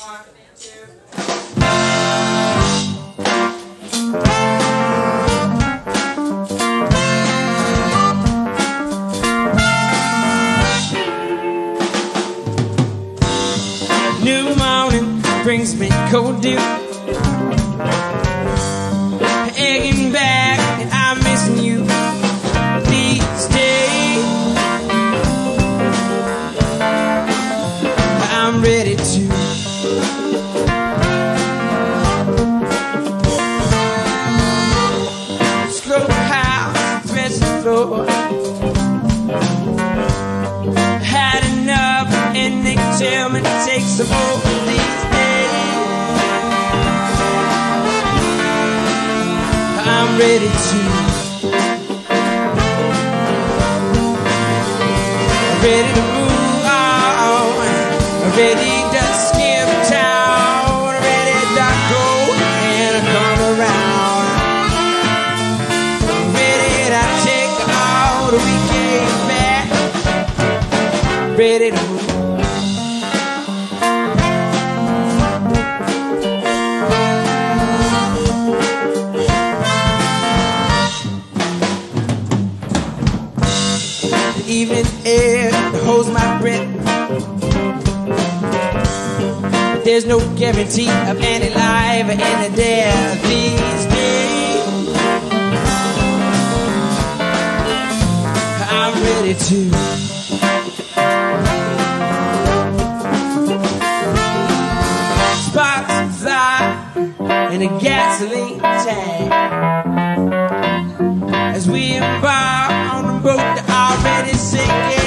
New morning brings me cold dew, egging back and I'm missing you these days. I'm ready to slow house, threshing floor. Had enough and they tell me to take some more these days. I'm ready to move on, ready to skip town, ready to go and come around, ready to take all the weekend back, ready to move. Evening air holds my breath. There's no guarantee of any life or any death these days. I'm ready to sparks fly and a gasoline tank as we embark on the boat that already sinking.